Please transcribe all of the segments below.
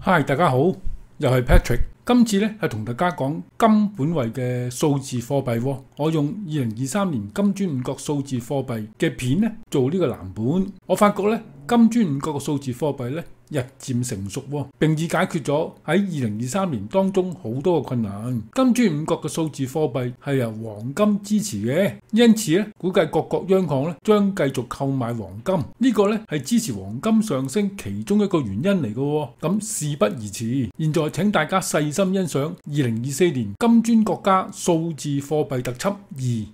Hi， 大家好，又係 Patrick。今次咧係同大家講金本位嘅數字貨幣喎。我用2023年金磚五國數字貨幣嘅片咧做呢個藍本。我發覺咧金磚五國嘅數字貨幣咧日漸成熟喎，並已解決咗喺2023年當中好多嘅困難。金磚五國嘅數字貨幣係由黃金支持嘅，因此咧估計各國央行咧將繼續購買黃金。呢個咧係支持黃金上升其中一個原因嚟嘅喎。咁事不宜遲，現在請大家細心欣賞2024年金磚國家數字貨幣特輯2。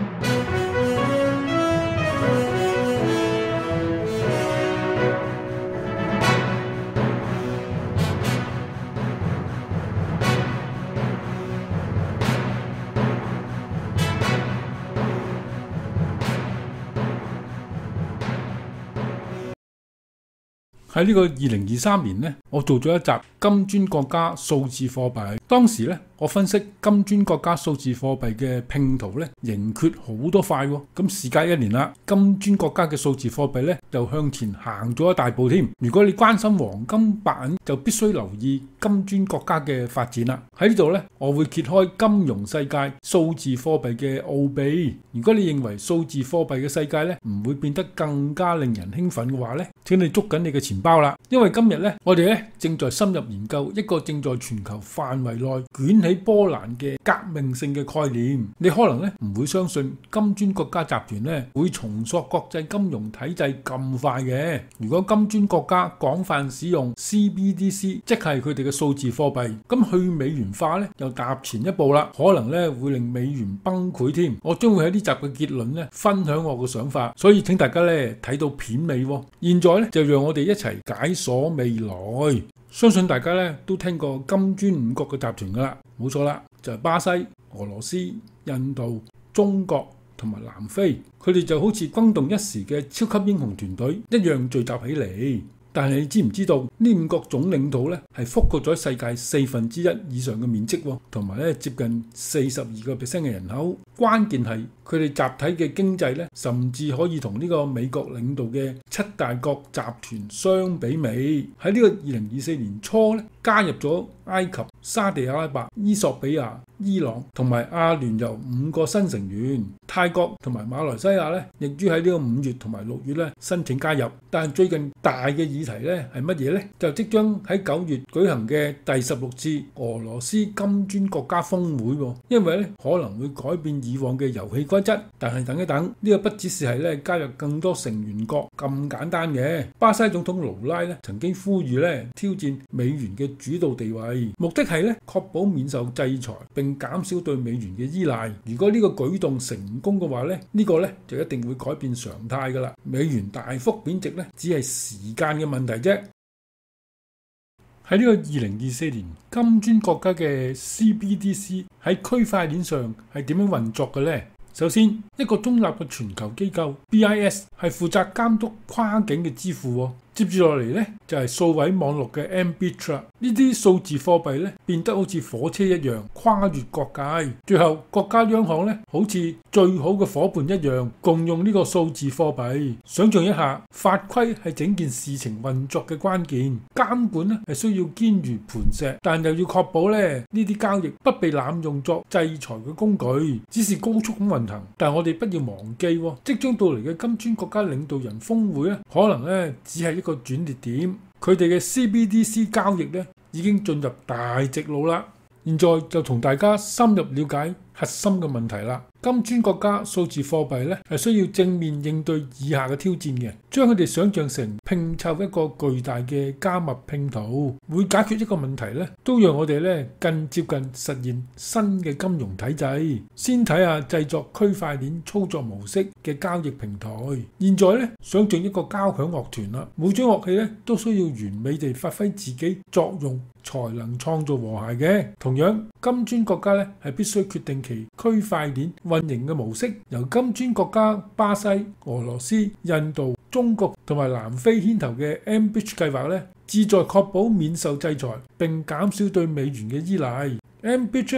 喺呢個2023年呢，我做咗一集金磚國家數字貨幣。當時呢，我分析金磚國家數字貨幣嘅拼圖呢，仍缺好多塊喎。咁時隔1年啦，金磚國家嘅數字貨幣呢，又向前行咗一大步添。如果你關心黃金白銀，就必須留意金磚國家嘅發展啦。喺呢度呢，我會揭開金融世界數字貨幣嘅奧秘。如果你認為數字貨幣嘅世界呢，唔會變得更加令人興奮嘅話呢，請你捉緊你嘅錢包啦，因為今日咧，我哋咧正在深入研究一個正在全球範圍內捲起波瀾嘅革命性嘅概念。你可能咧唔會相信金磚國家集團咧會重塑國際金融體制咁快嘅。如果金磚國家廣泛使用 CBDC， 即係佢哋嘅數字貨幣，咁去美元化咧又踏前一步啦，可能咧會令美元崩潰添。我將會喺呢集嘅結論咧分享我嘅想法，所以請大家咧睇到片尾喎。現在咧就讓我哋一齊解鎖未來。相信大家咧都聽過金磚五國嘅集團噶啦，冇錯啦，就係巴西、俄羅斯、印度、中國同埋南非。佢哋就好似轟動一時嘅超級英雄團隊一樣聚集起嚟。但係你知唔知道呢五國總領土咧係覆蓋咗世界1/4以上嘅面積喎，同埋咧接近42% 嘅人口。關鍵係佢哋集體嘅經濟咧，甚至可以同呢個美國領導嘅7大國集團相媲美。喺呢個2024年初咧，加入咗埃及、沙地阿拉伯、伊索比亞、伊朗同埋阿聯酋5個新成員。泰國同埋馬來西亞咧，亦於喺呢個5月同埋6月咧申請加入。但係最近大嘅議題咧係乜嘢呢？就即將喺9月舉行嘅第16次俄羅斯金磚國家峰會喎。因為咧可能會改變以往嘅遊戲規則，但係等一等，呢個不只是係咧加入更多成員國咁簡單嘅。巴西總統盧拉咧曾經呼籲咧挑戰美元嘅主導地位，目的係咧確保免受制裁並減少對美元嘅依賴。如果呢個舉動成功嘅話咧，呢個咧就一定會改變常態㗎啦。美元大幅貶值咧只係時間嘅問題啫。喺呢個2024年，金磚國家嘅 CBDC 喺區塊鏈上係點樣運作嘅呢？首先，一個中立嘅全球機構 BIS 係負責監督跨境嘅支付喎。接住落嚟咧，就係數位網絡嘅 MBIT 啦。呢啲數字貨幣咧，變得好似火車一樣跨越國界。最後，國家央行咧，好似最好嘅夥伴一樣，共用呢個數字貨幣。想象一下，法規係整件事情運作嘅關鍵，監管咧係需要堅如磐石，但又要確保咧呢啲交易不被濫用作制裁嘅工具，只是高速咁運行。但係我哋不要忘記，即將到嚟嘅金磚國家領導人峰會咧，可能咧只係一個轉捩點，佢哋嘅 CBDC 交易咧已經進入大直路啦。現在就同大家深入了解核心嘅問題啦。金磚國家數字貨幣咧係需要正面應對以下嘅挑戰嘅，將佢哋想象成拼湊一個巨大嘅加密拼圖，每解決一個問題咧，都讓我哋咧更接近實現新嘅金融體制。先睇下製作區塊鏈操作模式嘅交易平台。現在咧想象一個交響樂團啦，每種樂器咧都需要完美地發揮自己作用，才能創造和諧嘅。同樣，金磚國家咧係必須決定其區塊鏈運營嘅模式，由金磚國家巴西、俄羅斯、印度、中國同埋南非牽頭嘅 MBIT 計劃咧，旨在確保免受制裁並減少對美元嘅依賴。MBIT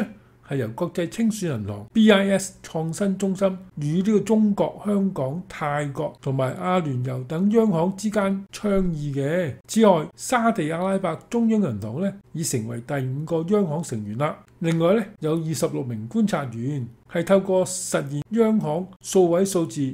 係由國際清算銀行 BIS 創新中心與呢個中國、香港、泰國同埋阿聯酋等央行之間倡議嘅。此外，沙地阿拉伯中央銀行咧已成為第5個央行成員啦。另外咧有26名觀察員係透過實現央行數位數字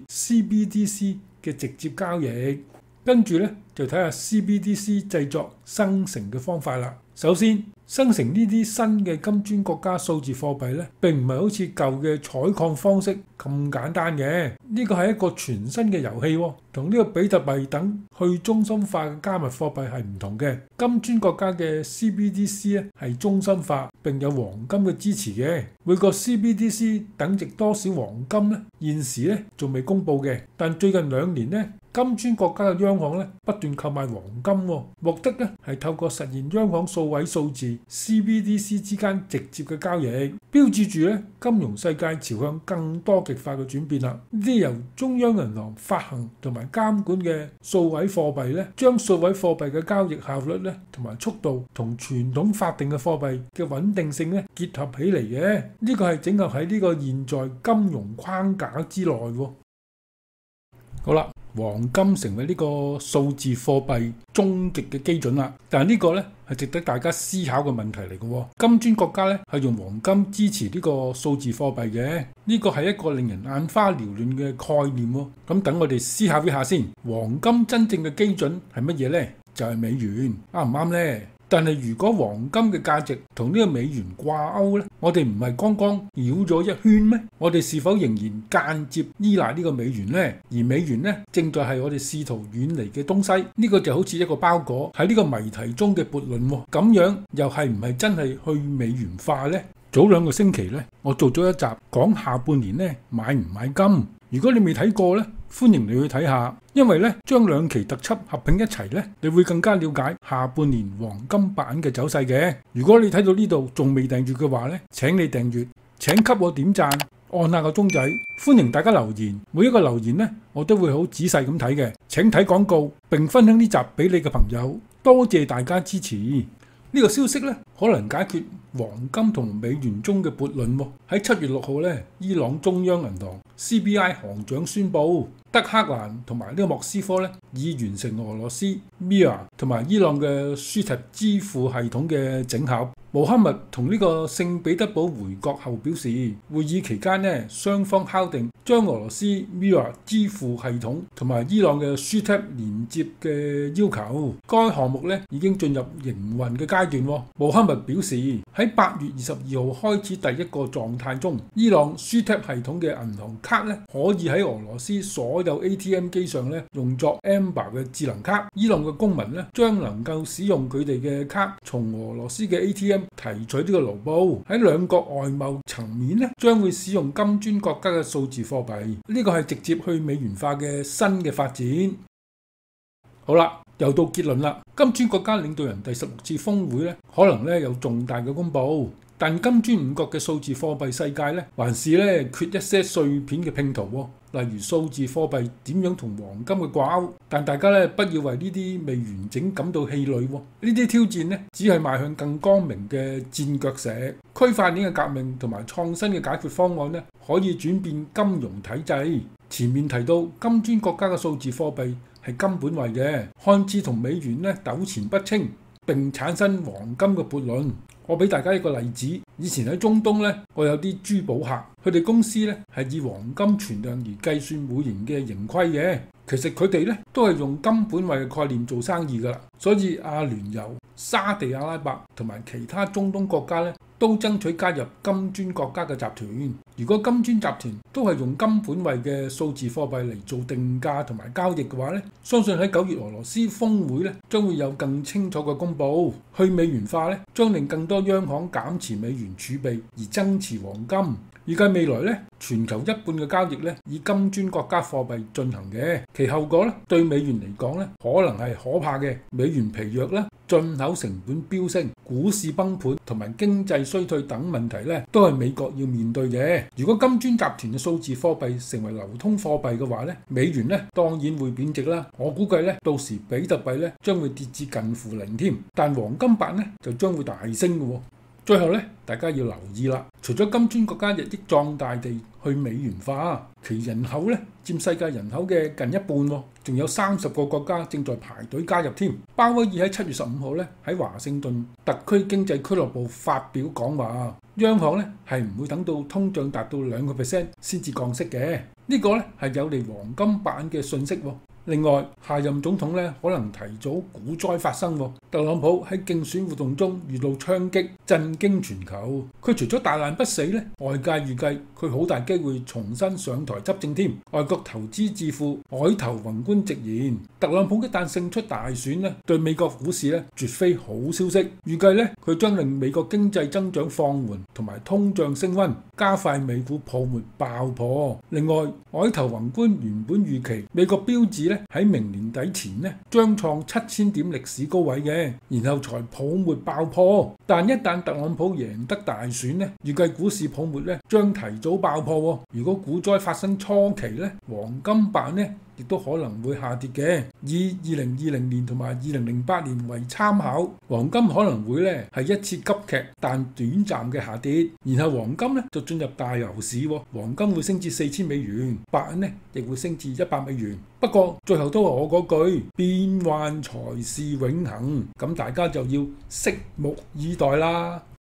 CBDC 嘅直接交易。跟住咧就睇下 CBDC 製作生成嘅方法啦。首先，生成呢啲新嘅金磚國家數字貨幣咧，並唔係好似舊嘅採礦方式咁簡單嘅。呢個係一個全新嘅遊戲，同呢個比特幣等去中心化嘅加密貨幣係唔同嘅。金磚國家嘅 CBDC 咧係中心化並有黃金嘅支持嘅。每個 CBDC 等值多少黃金咧？現時咧仲未公佈嘅，但最近2年咧，金磚國家嘅央行咧不斷購買黃金，目的咧係透過實現央行數位數字 CBDC 之間直接嘅交易，標誌住咧金融世界朝向更多極化嘅轉變啦。呢啲由中央銀行發行同埋監管嘅數位貨幣咧，將數位貨幣嘅交易效率咧同埋速度同傳統法定嘅貨幣嘅穩定性咧結合起嚟嘅。呢個係整合喺呢個現在金融框架之內。好啦。黃金成為呢個數字貨幣終極嘅基準啦，但係呢個咧係值得大家思考嘅問題嚟嘅。金磚國家咧係用黃金支持呢個數字貨幣嘅，呢個係一個令人眼花繚亂嘅概念。咁等我哋思考一下先，黃金真正嘅基準係乜嘢呢？就係美元，啱唔啱呢？但係如果黃金嘅價值同呢個美元掛鈎呢，我哋唔係剛剛繞咗一圈咩？我哋是否仍然間接依賴呢個美元呢？而美元呢，正在係我哋試圖遠離嘅東西。呢個就好似一個包裹喺呢個謎題中嘅悖論，咁樣又係唔係真係去美元化呢？早2個星期呢，我做咗一集講下半年呢買唔買金。如果你未睇過呢，歡迎你去睇下，因為呢將2期特輯合併一齊呢，你會更加了解下半年黃金版嘅走勢嘅。如果你睇到呢度仲未訂閱嘅話呢，請你訂閱，請給我點讚，按下個鐘仔，歡迎大家留言，每一個留言呢，我都會好仔細咁睇嘅。請睇廣告並分享呢集俾你嘅朋友，多謝大家支持。呢個消息咧，可能解決黃金同美元中嘅悖論喎。喺7月6號咧，伊朗中央銀行 CBI 行長宣布，德黑蘭同埋呢個莫斯科咧，已完成俄羅斯 Mir 同埋伊朗嘅 SWIFT 支付系統嘅整合。穆罕默同呢個聖彼得堡回國後表示，會議期間呢，雙方敲定將俄羅斯 Mir 支付系統同埋伊朗嘅 SWIFT 連接嘅要求。該項目咧已經進入營運嘅階段。穆罕默表示，喺8月22號開始第一個狀態中，伊朗 SWIFT 系統嘅銀行卡咧可以喺俄羅斯所有 ATM 機上咧用作 Amber 嘅智能卡。伊朗嘅公民咧將能夠使用佢哋嘅卡從俄羅斯嘅 ATM 提取呢個盧布。喺兩國外貿層面咧，將會使用金磚國家嘅數字貨幣。呢個係直接去美元化嘅新嘅發展。好啦，又到結論啦。金磚國家領導人第16次峰會咧，可能咧有重大嘅公佈。但金磚5國嘅數字貨幣世界咧，還是咧缺一些碎片嘅拼圖喎。例如數字貨幣點樣同黃金嘅掛鈎，但大家咧不要為呢啲未完整感到氣餒喎。呢啲挑戰咧，只係邁向更光明嘅墊腳石。區塊鏈嘅革命同埋創新嘅解決方案咧，可以轉變金融體制。前面提到金磚國家嘅數字貨幣係金本位嘅，看似同美元咧糾纏不清，並產生黃金嘅悖論。我俾大家一個例子，以前喺中東咧，我有啲珠寶客，佢哋公司咧係以黃金存量而計算每年嘅盈虧嘅。其實佢哋咧都係用金本位嘅概念做生意㗎啦。所以阿聯酋、沙地阿拉伯同埋其他中東國家咧，都爭取加入金磚國家嘅集團。如果金磚集團都係用金本位嘅數字貨幣嚟做定價同埋交易嘅話咧，相信喺9月俄羅斯峰會咧，將會有更清楚嘅公佈。去美元化咧，將令更多央行減持美元儲備而增持黃金。預計未來咧，全球一半嘅交易咧以金磚國家貨幣進行嘅，其後果咧對美元嚟講咧可能係可怕嘅。美元疲弱啦，進口成本飆升、股市崩盤同埋經濟衰退等問題咧，都係美國要面對嘅。如果金磚集團嘅數字貨幣成為流通貨幣嘅話咧，美元咧當然會貶值啦。我估計咧到時比特幣咧將會跌至近乎0添，但黃金版咧就將會大升嘅喎。 最後咧，大家要留意啦，除咗金磚國家日益壯大地去美元化，其人口咧佔世界人口嘅近一半，仲有30個國家正在排隊加入添。鮑威爾喺7月15號咧喺華盛頓特區經濟俱樂部發表講話，央行咧係唔會等到通脹達到2% 先至降息嘅，呢個咧係有利黃金版嘅訊息。另外，下任總統咧可能提早股災發生。特朗普喺競選活動中遇到槍擊，震驚全球。佢除咗大難不死咧，外界預計佢好大機會重新上台執政添。外國投資智庫海頭宏觀直言，特朗普一旦勝出大選咧，對美國股市咧絕非好消息。預計咧佢將令美國經濟增長放緩同埋通脹升溫，加快美股泡沫爆破。另外，海頭宏觀原本預期美國標指咧喺明年底前咧將創7000點歷史高位嘅，然後才泡沫爆破。但一旦特朗普贏得大選咧，預計股市泡沫咧將提早爆破。如果股災發生初期咧，黃金版咧亦都可能會下跌嘅。以2020年同埋2008年為參考，黃金可能會咧係一次急劇但短暫嘅下跌，然後黃金咧就進入大牛市，黃金會升至4000美元，白銀咧亦會升至100美元。不過最後都係我嗰句，變幻才是永恆，咁大家就要拭目以待啦。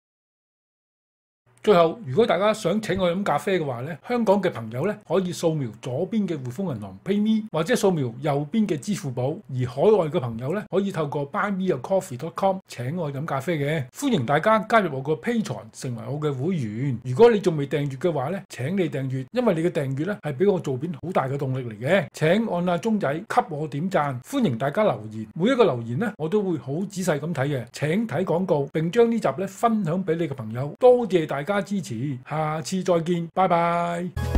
最後，如果大家想請我飲咖啡嘅話咧，香港嘅朋友咧可以掃描左邊嘅匯豐銀行 PayMe， 或者掃描右邊嘅支付寶。而海外嘅朋友咧可以透過 buymeacoffee.com 請我飲咖啡嘅。歡迎大家加入我個 Patreon 成為我嘅會員。如果你仲未訂閱嘅話咧，請你訂閱，因為你嘅訂閱咧係俾我做片好大嘅動力嚟嘅。請按下鐘仔給我點讚，歡迎大家留言，每一個留言咧我都會好仔細咁睇嘅。請睇廣告並將呢集咧分享俾你嘅朋友。多謝大家支持，下次再見，拜拜。